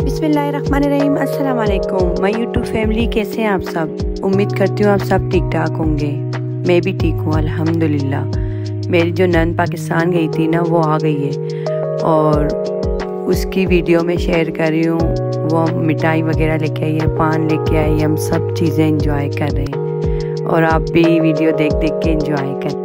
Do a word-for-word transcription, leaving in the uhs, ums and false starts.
बिस्मिल्लाहिर्रहमानिर्रहीम, अस्सलाम वालेकुम माय यूट्यूब फैमिली। कैसे हैं आप सब? उम्मीद करती हूँ आप सब ठीक ठाक होंगे। मैं भी ठीक हूँ अल्हम्दुलिल्लाह। मेरी जो नंद पाकिस्तान गई थी ना, वो आ गई है और उसकी वीडियो में शेयर कर रही हूँ। वो मिठाई वगैरह लेके आई है, पान लेके आई, हम सब चीज़ें इंजॉय कर रहे हैं और आप भी वीडियो देख देख के इंजॉय करें।